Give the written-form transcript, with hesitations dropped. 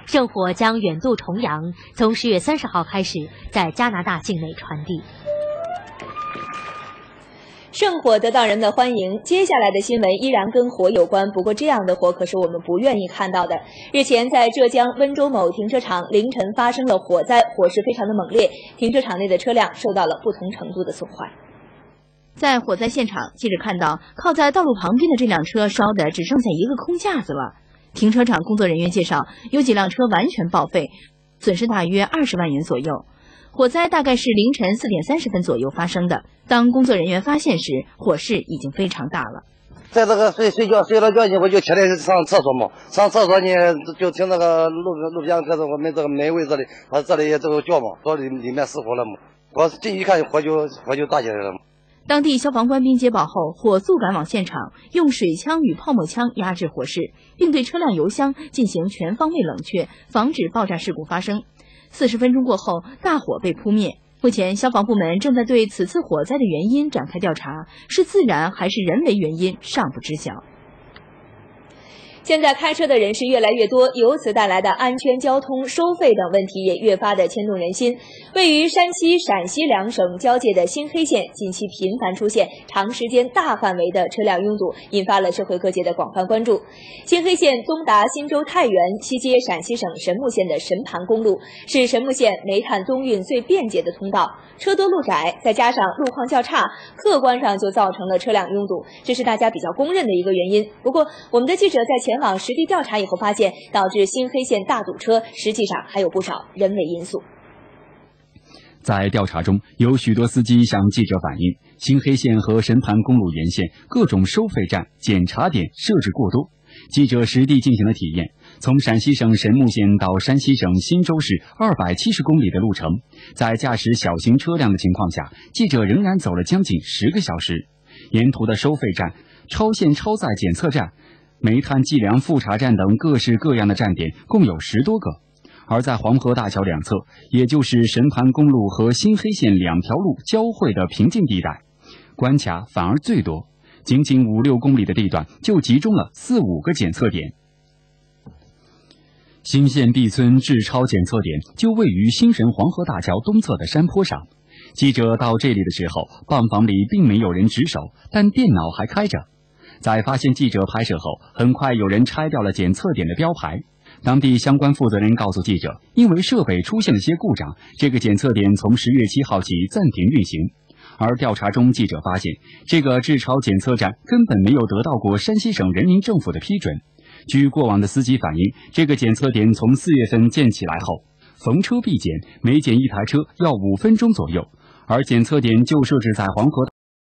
圣火将远渡重洋，从10月30号开始在加拿大境内传递。 圣火得到人们的欢迎，接下来的新闻依然跟火有关，不过这样的火可是我们不愿意看到的。日前，在浙江温州某停车场凌晨发生了火灾，火势非常的猛烈，停车场内的车辆受到了不同程度的损坏。 在火灾现场，记者看到靠在道路旁边的这辆车烧的只剩下一个空架子了。停车场工作人员介绍，有几辆车完全报废，损失大约20万元左右。火灾大概是凌晨4点30分左右发生的。当工作人员发现时，火势已经非常大了。 在这个睡了觉呢，我就起来上厕所嘛。上厕所呢，就听那个路边搁着我们这个门卫这里，他这里也这个叫嘛，说里面失火了嘛。我进去一看，火就大起来了。 当地消防官兵接报后，火速赶往现场，用水枪与泡沫枪压制火势，并对车辆油箱进行全方位冷却，防止爆炸事故发生。40分钟过后，大火被扑灭。目前，消防部门正在对此次火灾的原因展开调查，是自然还是人为原因尚不知晓。 现在开车的人是越来越多，由此带来的安全、交通、收费等问题也越发的牵动人心。位于山西、陕西两省交界的新黑线近期频繁出现长时间大范围的车辆拥堵，引发了社会各界的广泛关注。新黑线东达忻州太原，西接陕西省神木县的神盘公路，是神木县煤炭东运最便捷的通道。车多路窄，再加上路况较差，客观上就造成了车辆拥堵，这是大家比较公认的一个原因。不过，我们的记者在前往实地调查以后发现，导致新黑线大堵车实际上还有不少人为因素。 在调查中，有许多司机向记者反映，新黑线和神盘公路沿线各种收费站、检查点设置过多。记者实地进行了体验，从陕西省神木县到山西省忻州市270公里的路程，在驾驶小型车辆的情况下，记者仍然走了将近10个小时。沿途的收费站、超限超载检测站、煤炭计量复查站等各式各样的站点共有10多个。而在黄河大桥两侧，也就是神盘公路和新黑线两条路交汇的平静地带，关卡反而最多，仅仅5-6公里的地段就集中了4-5个检测点。新县地村治超检测点就位于新神黄河大桥东侧的山坡上。记者到这里的时候，泵房里并没有人值守，但电脑还开着。在发现记者拍摄后，很快有人拆掉了检测点的标牌。当地相关负责人告诉记者，因为设备出现了些故障，这个检测点从10月7号起暂停运行。而调查中，记者发现，这个治超检测站根本没有得到过山西省人民政府的批准。据过往的司机反映，这个检测点从4月份建起来后，逢车必检，每检一台车要5分钟左右，而检测点就设置在黄河